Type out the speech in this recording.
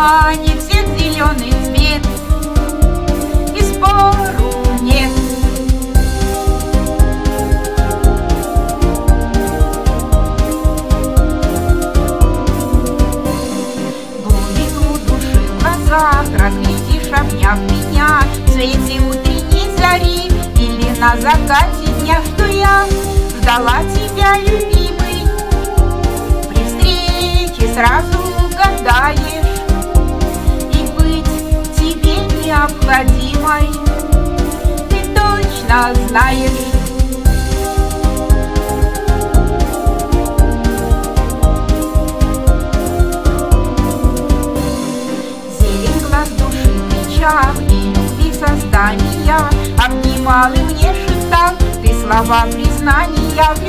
манит всех зеленый цвет, и спору нет. Глубину души в глазах разглядишь, обняв меня, в свете утренней зари или на закате дня, что я ждала тебя, любимый. При встрече сразу угадаешь, и быть тебе необходимой ты точно знаешь. Зелень глаз души в речах и любви создания обнимал и мне шептал ты слова признания.